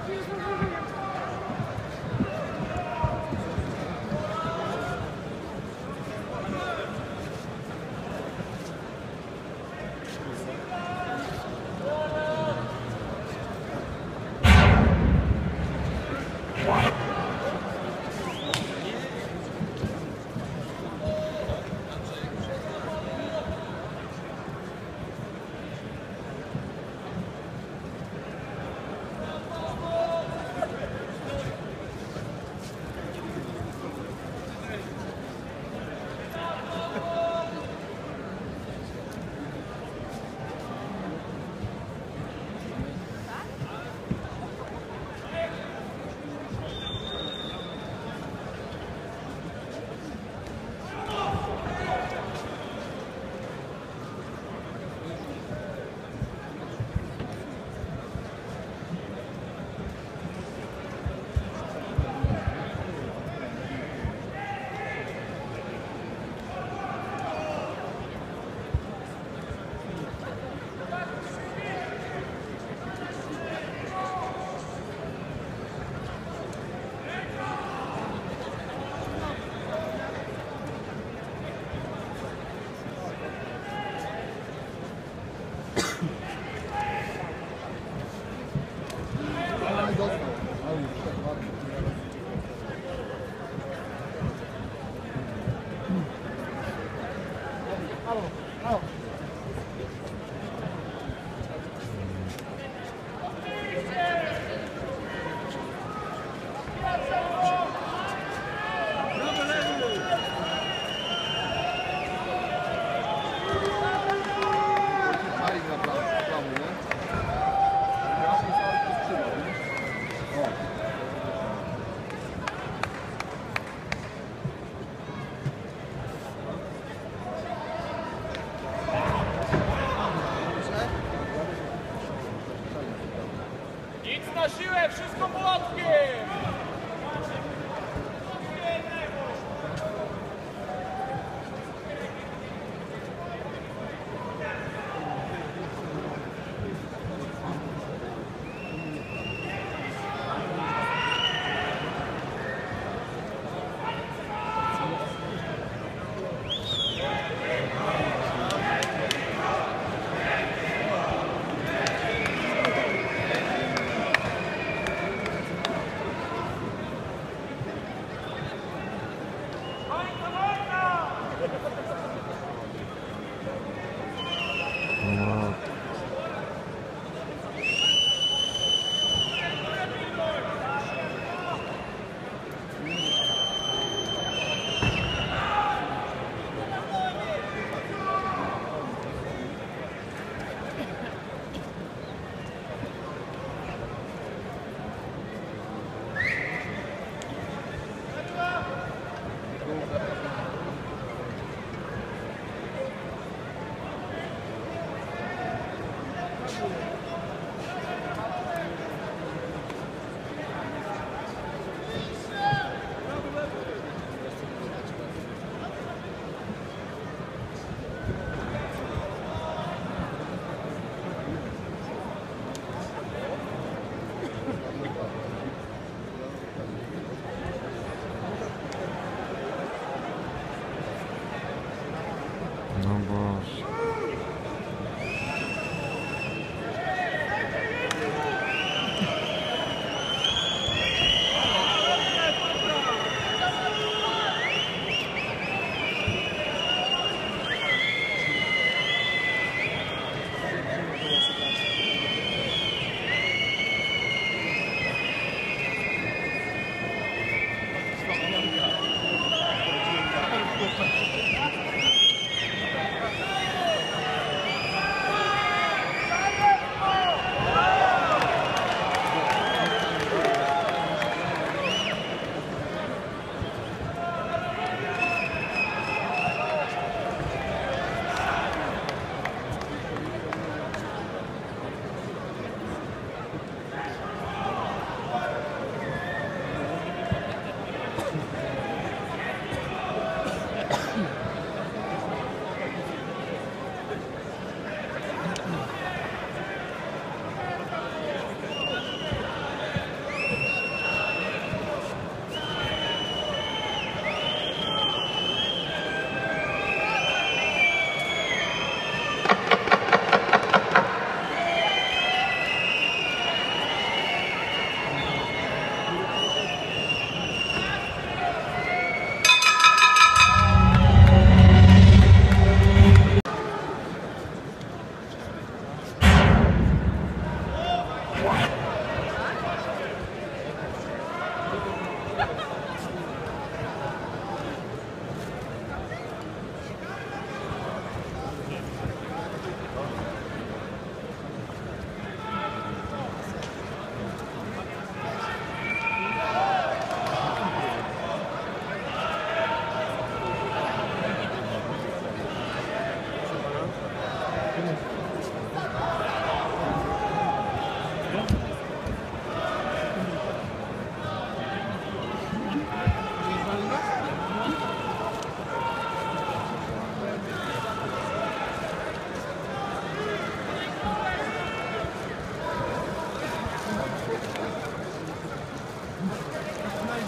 Na siłę, wszystko młotkiem!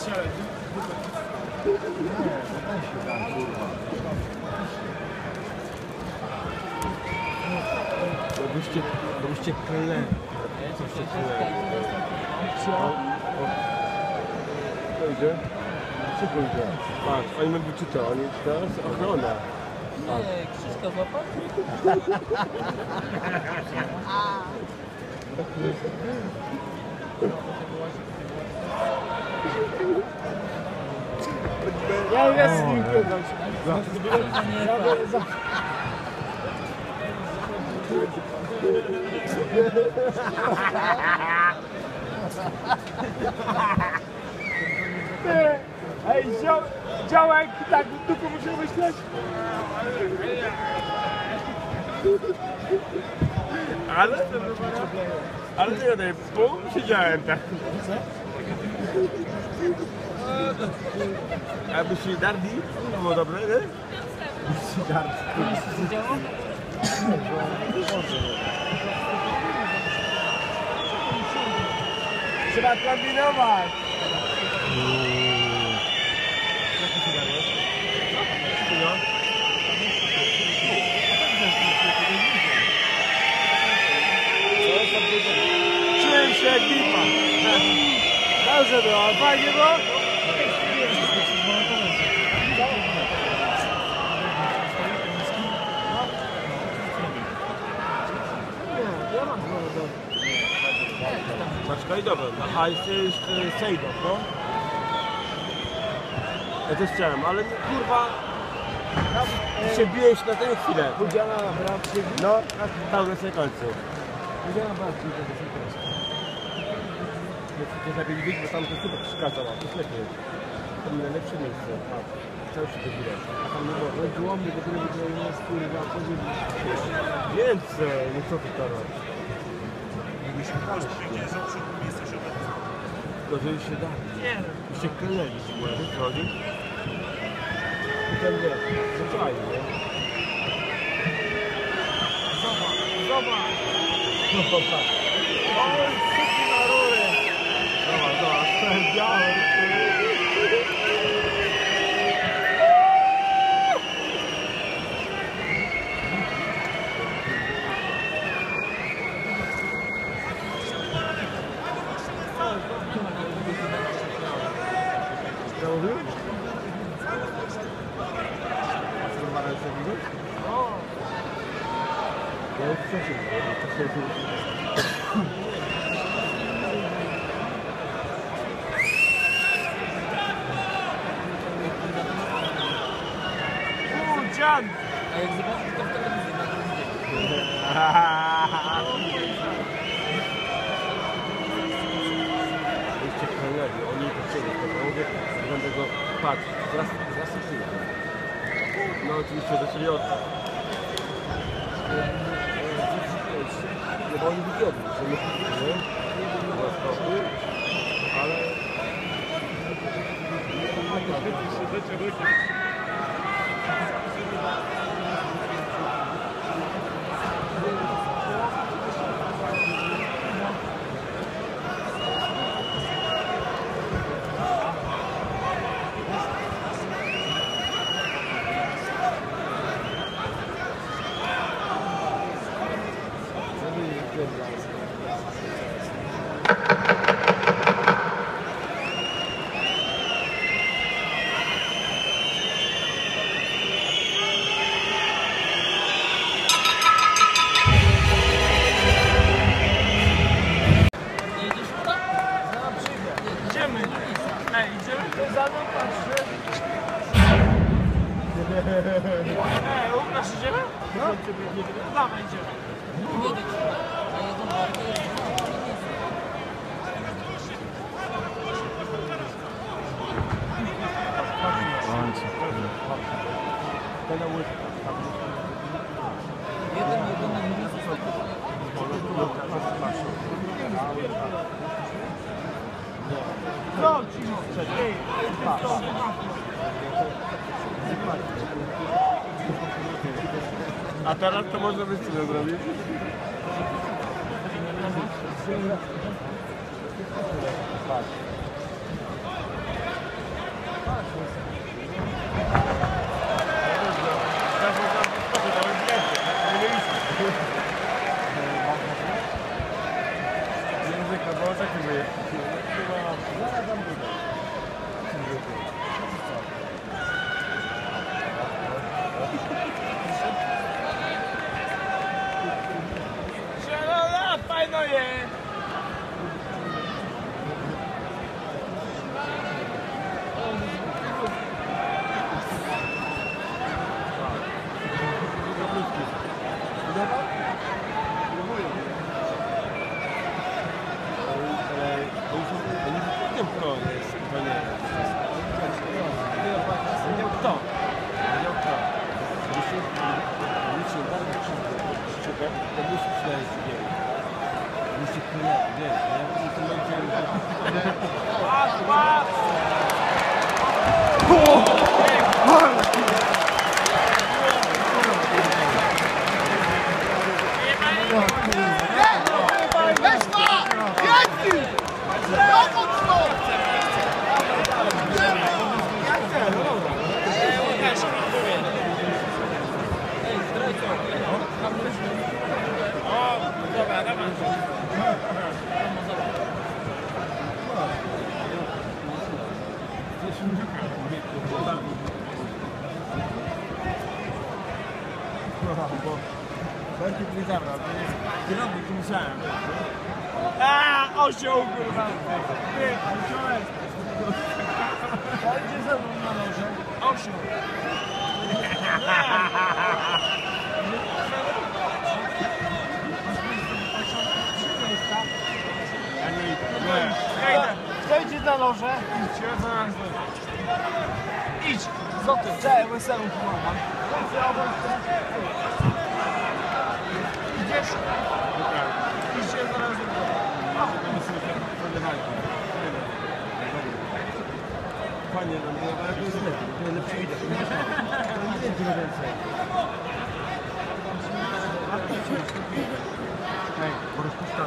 To byście klęli. Co się klęli? Co idzie? Co idzie? Patrz, oni będą czytać, oni teraz ochrona. Nie, Krzyśka złapać? Ja jest z nim Ej, działek, tak dupę muszę myśleć. Ale nie gadaj, pół siedziałem tak. Aby się darli, to było dobre, nie? Trzeba kombinować. Czułem się jak lipa. Dobrze było, fajnie było? Paczka i dobra, a jest Sejdo, no? Ja też chciałem, ale kurwa się biłeś na tę chwilę. Udziana brat się No, tam na samym końcu. Udziana brat się końcu. To jest lepiej widzieć, bo tam to super przeszkadzała, to jest lepiej. To było najlepsze miejsce. Cały się to widać. A tam nie było. No głąbie, do którego było u nas kurwa podzielić. Więcej, no co ty teraz? To, że się da. Nie. I się klęli w ogóle, wiesz co chodzi? I ten wiesz, zwyczajnie, nie? Zobacz. No popatrz. Oj, sypki na rury. Zobacz, ten biały. Co mówił? Co ma ręce widzieć? Ja już przeszedł. Dzian. A jak zobaczysz to w telewizji, na drugi dzień. Jeszcze kręgli, oni to chcieli, to mówię, będę go patrz, zaraz chwilę. No oczywiście zaczęli od... No bo oni wywiodli, że nie chwilę, nie? Ale... Łukasz, idziemy? No. Dawaj, idziemy. A jedną warkę jest jedyny minus No, cicho. Ej, A teraz to można być co zrobić? Fajno je! Bardziej nie zabrał, to jest kierownik musiałem. Osioł kurwa! Ty, osiołek! Idzie ze mną na noże. Osioł! Ja nie idę. Kto idzie na loże? Idźcie, ja zaraz idź! Co ty? Cześć, weselą pomagam. Idziesz? Idziecie zaraz Panie, ale to jest lepiej, to jest lepszy widok. Nie wiem, tyle więcej. Hej, bo rozpuszczam.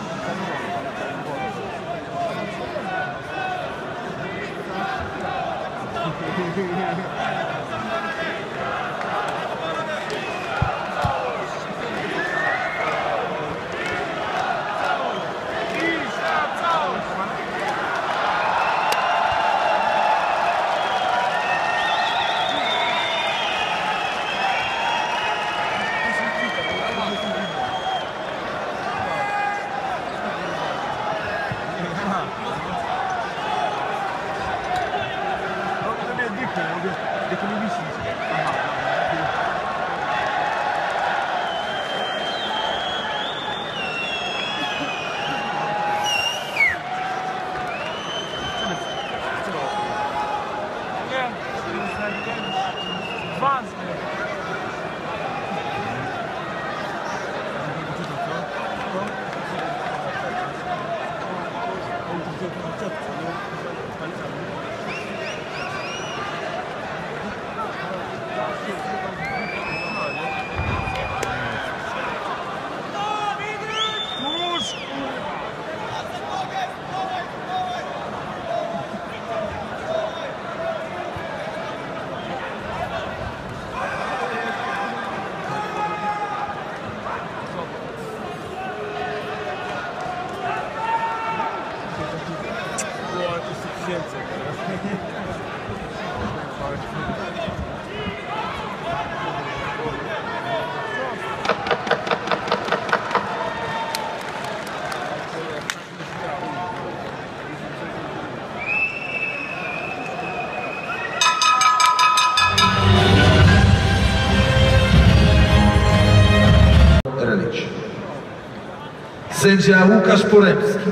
Sędzia Łukasz Poremski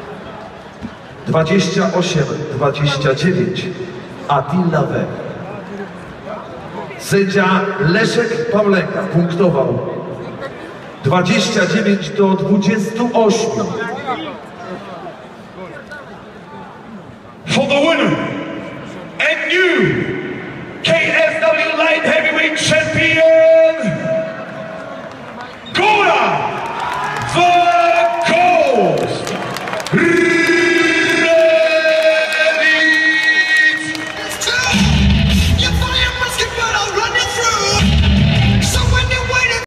28-29 Attila W. Sędzia Leszek Pawlenka punktował 29-28. For the winner and new KSW Light Heavyweight Champion.